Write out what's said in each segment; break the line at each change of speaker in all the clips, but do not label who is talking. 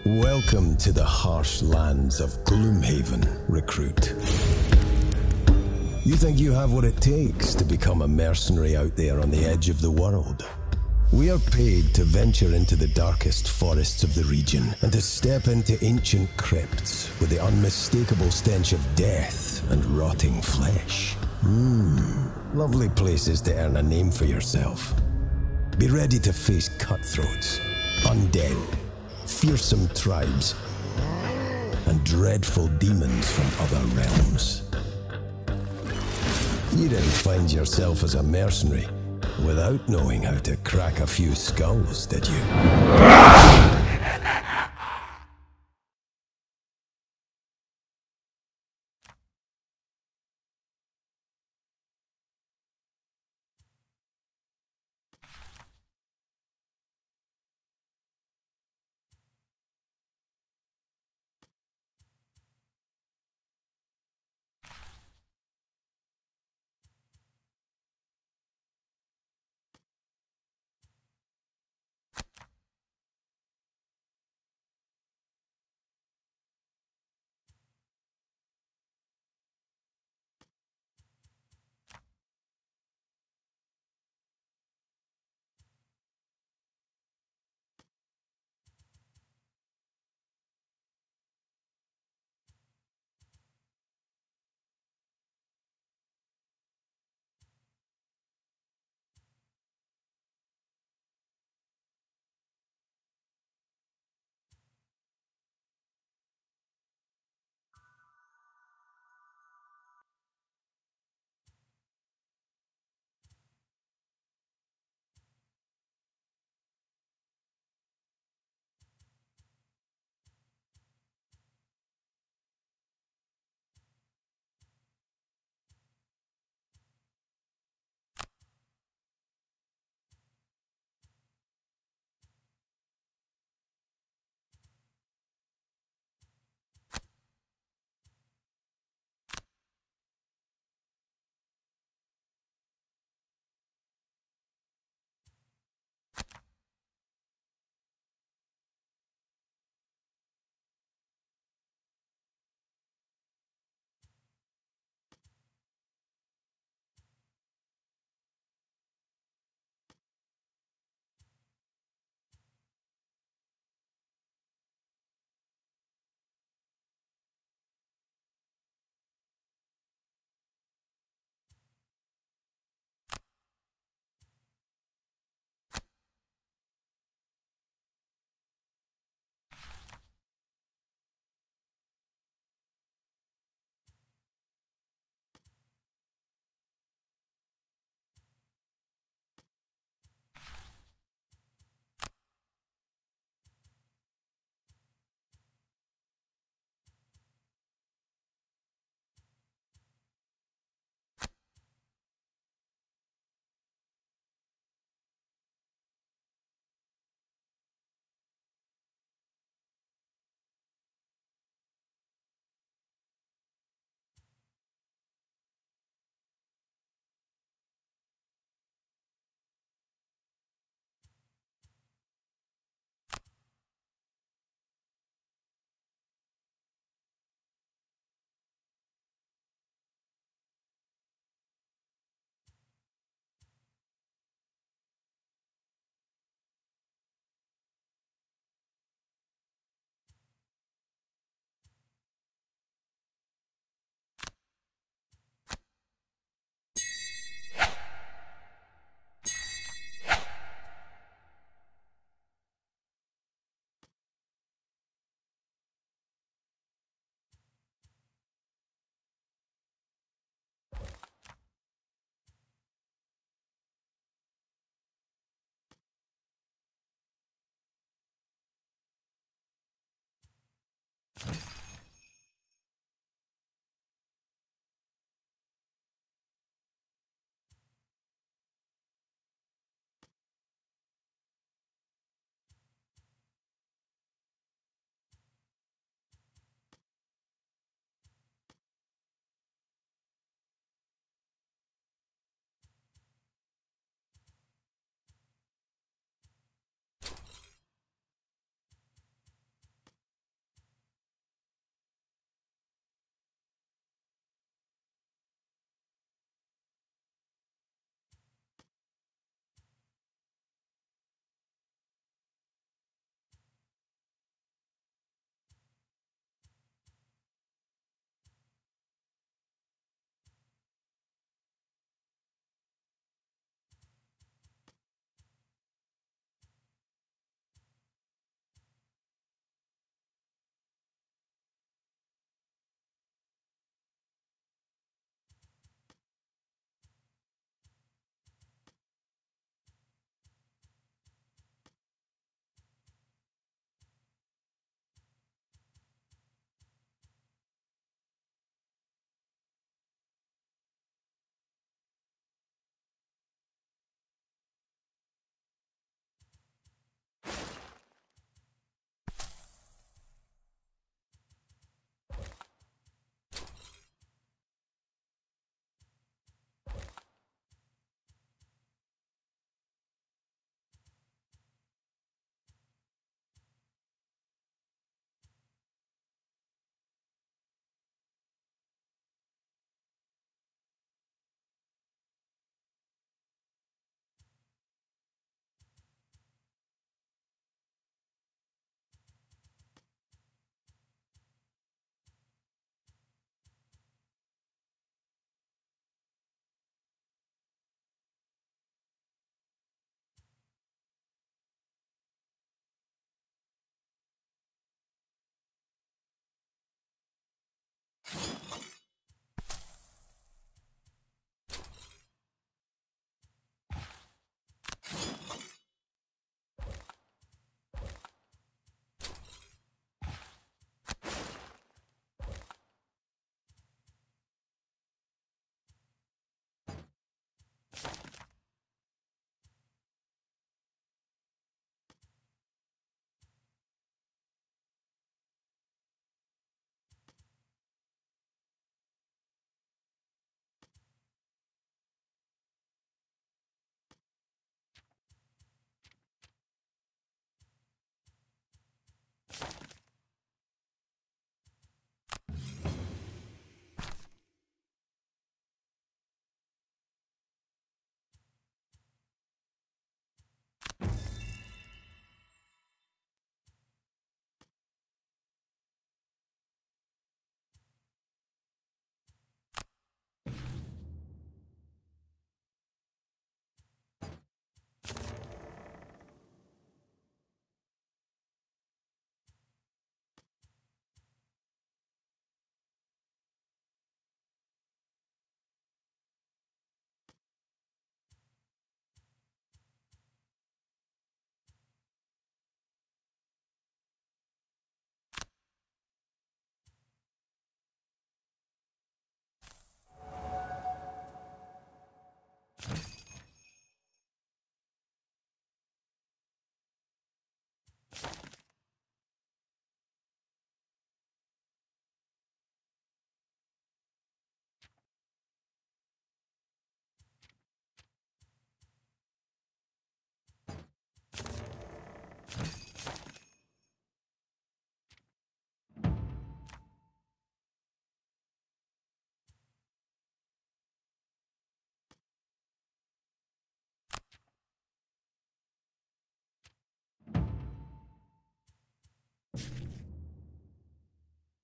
Welcome to the harsh lands of Gloomhaven, recruit. You think you have what it takes to become a mercenary out there on the edge of the world? We are paid to venture into the darkest forests of the region and to step into ancient crypts with the unmistakable stench of death and rotting flesh. Lovely places to earn a name for yourself. Be ready to face cutthroats, undead, fearsome tribes, and dreadful demons from other realms. You didn't find yourself as a mercenary without knowing how to crack a few skulls, did you?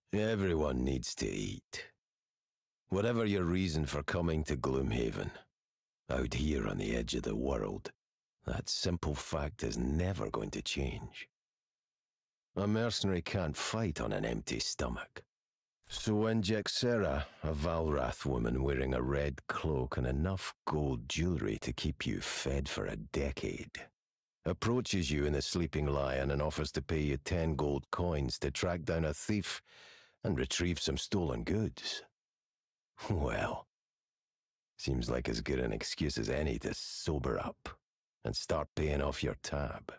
Everyone needs to eat. Whatever your reason for coming to Gloomhaven, out here on the edge of the world, that simple fact is never going to change. A mercenary can't fight on an empty stomach. So when Jexera, a Valrath woman wearing a red cloak and enough gold jewelry to keep you fed for a decade, approaches you in the Sleeping Lion and offers to pay you 10 gold coins to track down a thief and retrieve some stolen goods, well, seems like as good an excuse as any to sober up and start paying off your tab.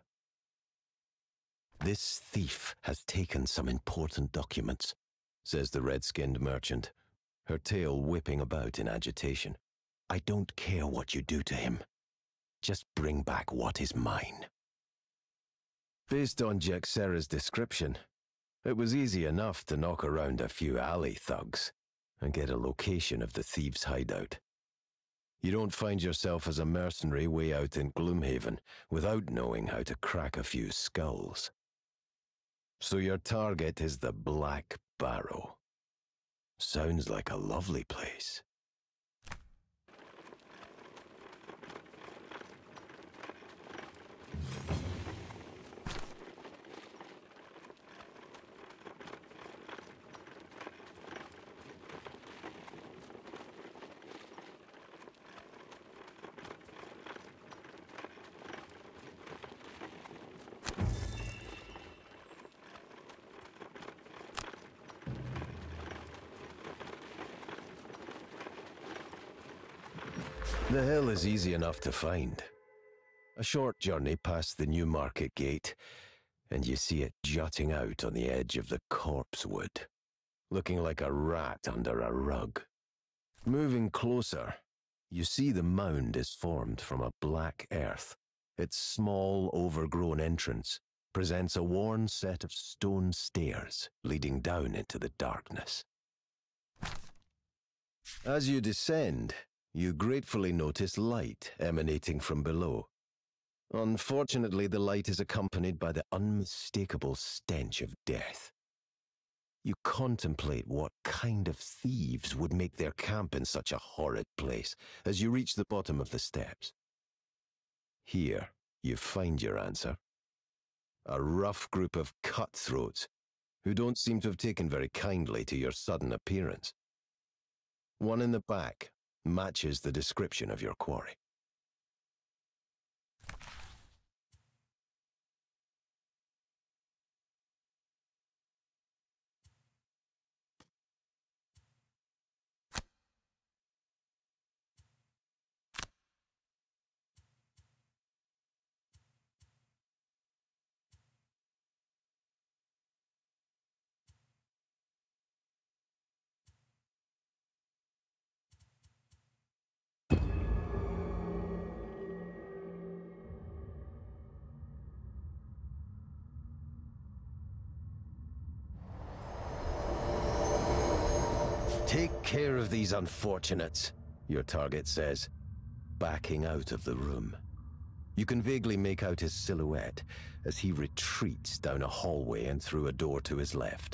This thief has taken some important documents, says the red-skinned merchant, her tail whipping about in agitation. I don't care what you do to him. Just bring back what is mine. Based on Jexera's description, it was easy enough to knock around a few alley thugs and get a location of the thieves' hideout. You don't find yourself as a mercenary way out in Gloomhaven without knowing how to crack a few skulls. So your target is the Black Barrow. Sounds like a lovely place. The hill is easy enough to find. A short journey past the new market gate, and you see it jutting out on the edge of the corpse wood, looking like a rat under a rug. Moving closer, you see the mound is formed from a black earth. Its small, overgrown entrance presents a worn set of stone stairs leading down into the darkness. As you descend, you gratefully notice light emanating from below. Unfortunately, the light is accompanied by the unmistakable stench of death. You contemplate what kind of thieves would make their camp in such a horrid place as you reach the bottom of the steps. Here, you find your answer. A rough group of cutthroats who don't seem to have taken very kindly to your sudden appearance. One in the back matches the description of your quarry. Take care of these unfortunates, your target says, backing out of the room. You can vaguely make out his silhouette as he retreats down a hallway and through a door to his left.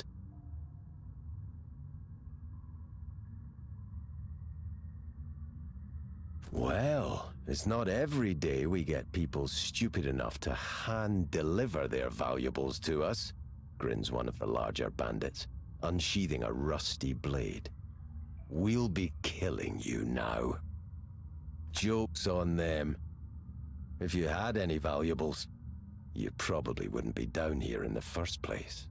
Well, it's not every day we get people stupid enough to hand-deliver their valuables to us, grins one of the larger bandits, unsheathing a rusty blade. We'll be killing you now. Joke's on them. If you had any valuables, you probably wouldn't be down here in the first place.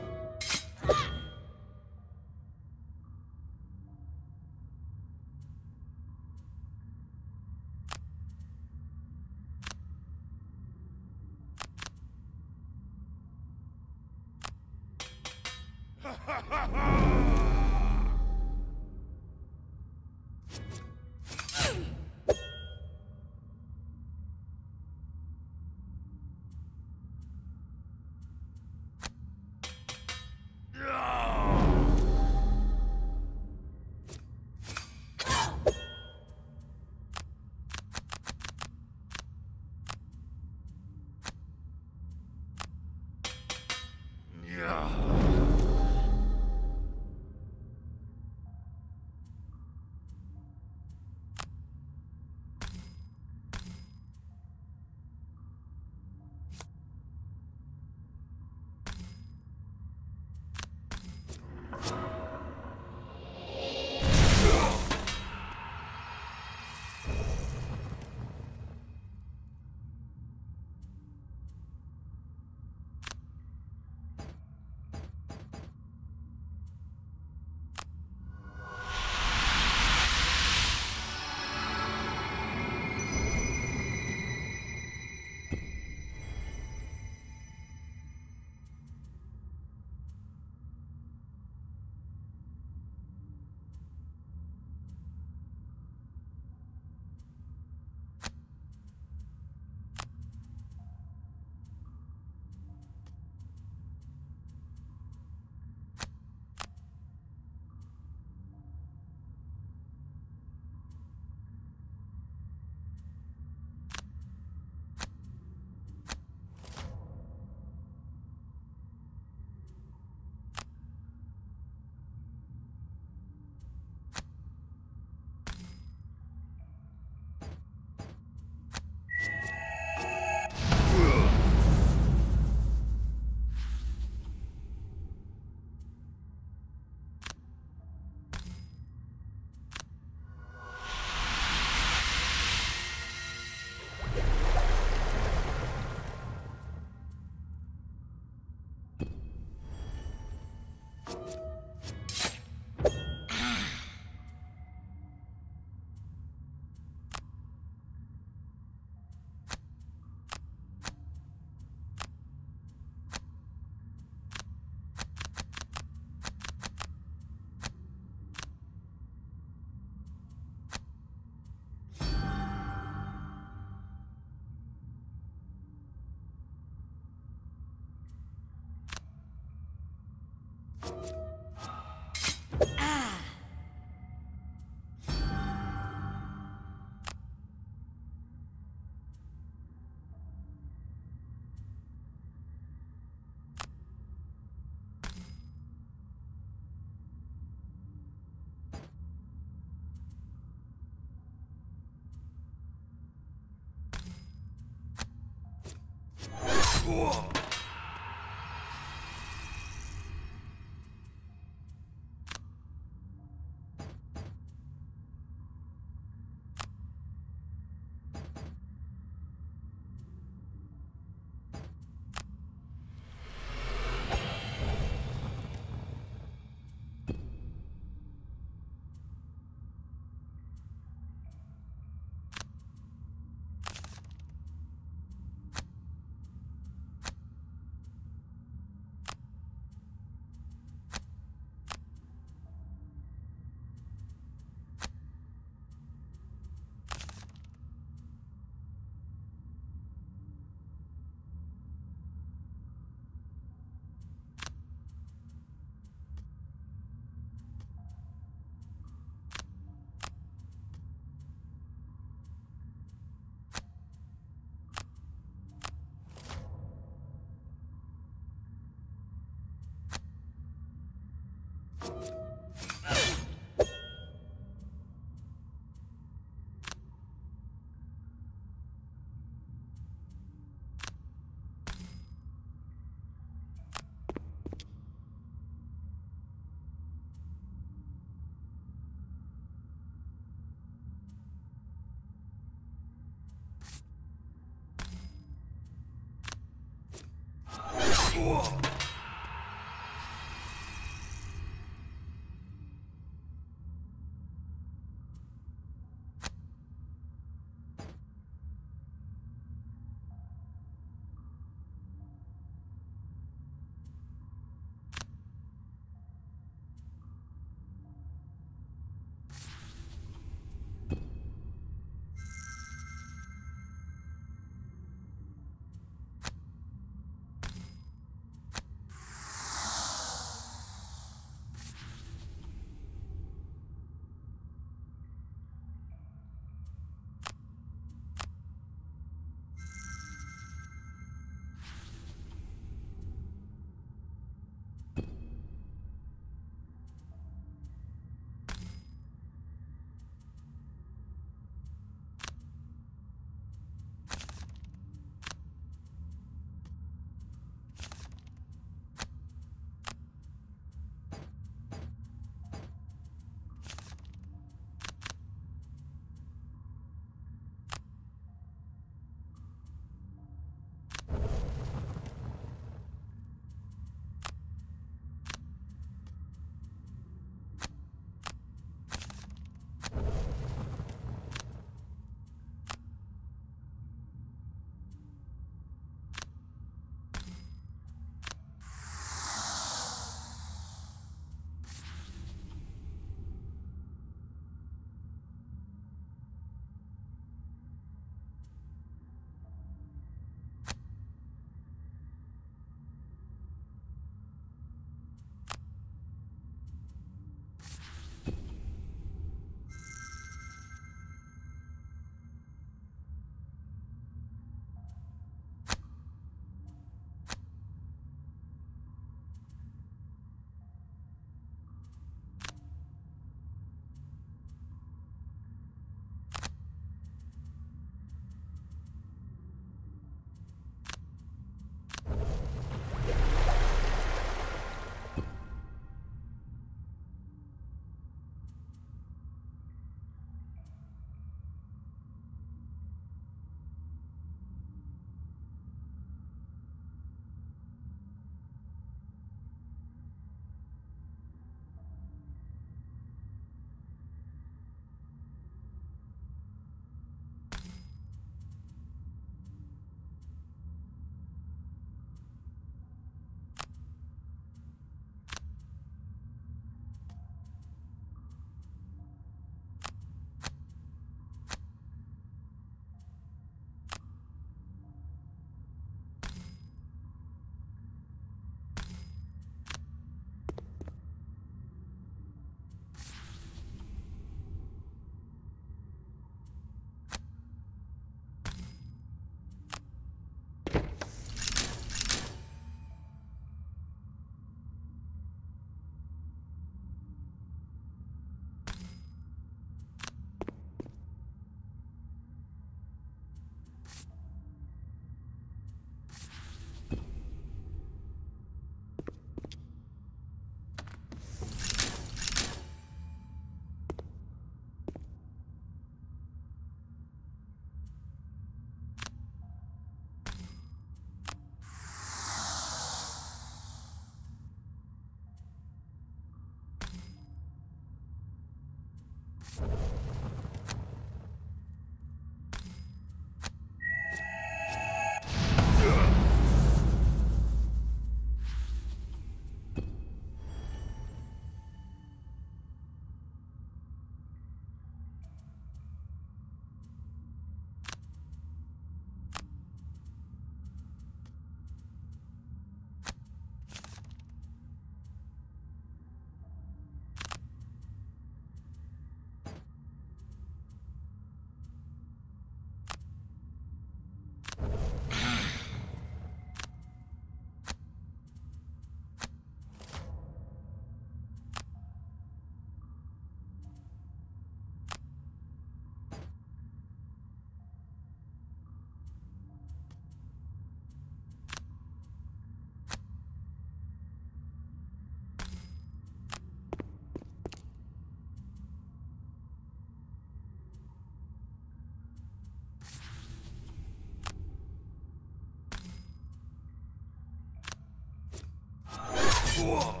Whoa!